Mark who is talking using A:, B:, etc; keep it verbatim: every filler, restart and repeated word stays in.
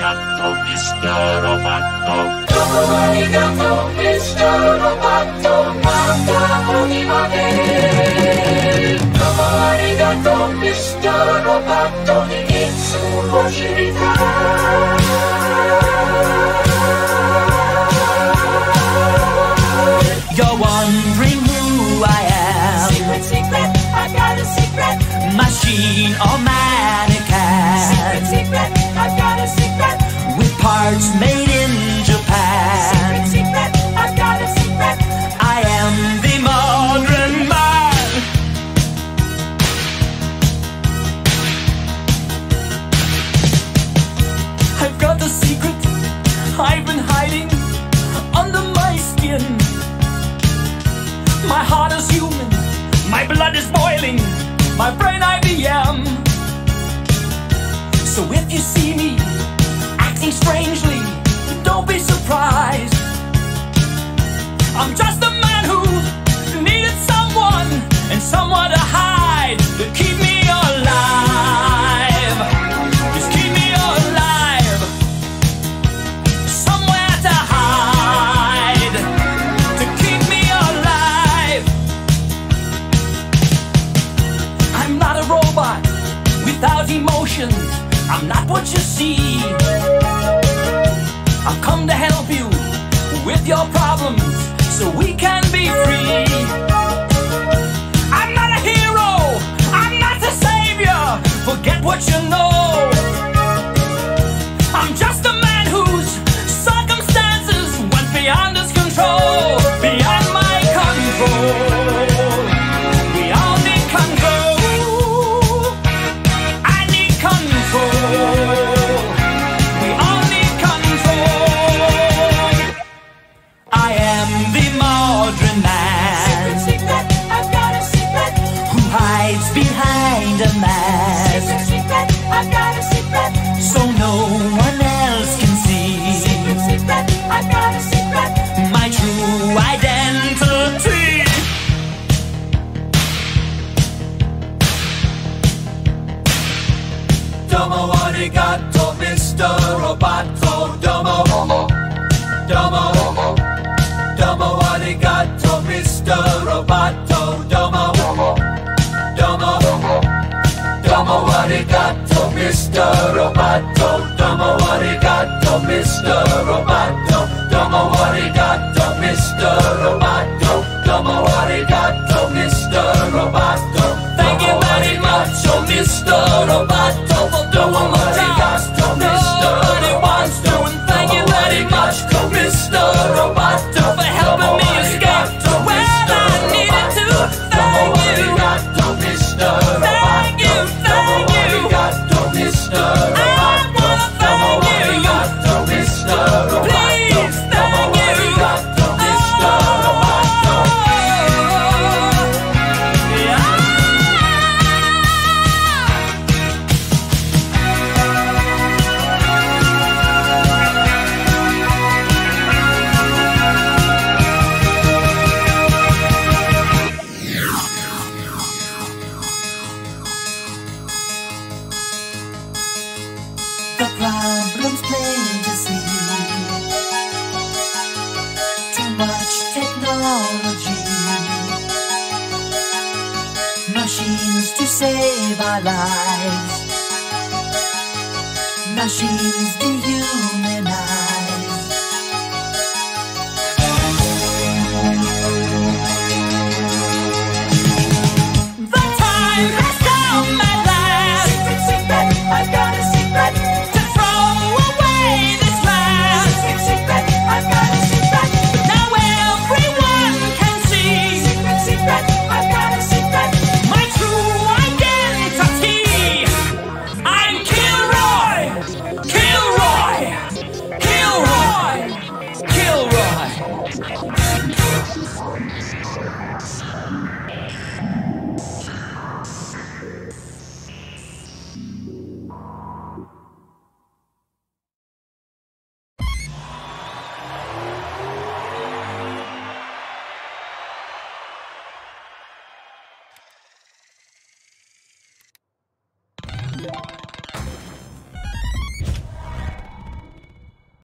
A: arigato, mister Roboto.
B: Domo arigato, mister Roboto. Mata onimade. Domo arigato, mister Roboto. Himitsu o shiritai.
C: You're wondering who I am.
B: Secret, secret, I got a secret.
C: Machine or mannequin.
B: Secret, secret, I got a secret.
C: With parts made in Japan.
B: Secret, secret, I got a secret.
C: I am the modern man. I've got the secret I've been hiding under my skin. My heart is human, my blood is boiling, my brain I B M. So if you see me acting strangely, don't be surprised. I'm just a man who needed someone and someone to hide, to keep me alive. Just keep me alive. Somewhere to hide, to keep me alive. I'm not a robot without emotions. I'm not what you see. I've come to help you with your problems so we can be free. I'm not a hero, I'm not the savior. Forget what you know. I'm just a man whose circumstances went beyond his control, beyond my control. We all need control. I need control. We all need control. I am the modern man.
B: Secret, secret, I've got a secret.
C: Who hides behind a mask,
B: Secret, secret, I've got a secret.
C: so no one else can see
B: Secret, secret, I've got a secret.
C: my true identity.
D: Domo arigato, mister Roboto. Domo, domo, domo arigato, mister Roboto. Domo, domo, domo arigato, mister Roboto. Domo arigato, mister Roboto. Domo arigato, mister Roboto. Domo arigato, mister Roboto.
C: Thank you very much,
D: oh mister Roboto. Domo arigato, mister Roboto.
C: Thank you very much,
D: oh mister Roboto,
C: for helping me escape to where I needed to. Thank you, thank you, thank you.
D: mister
C: I wanna thank you. Please, thank you. The problem's plain to see. Too much technology. Machines to save our lives. Machines dehumanize.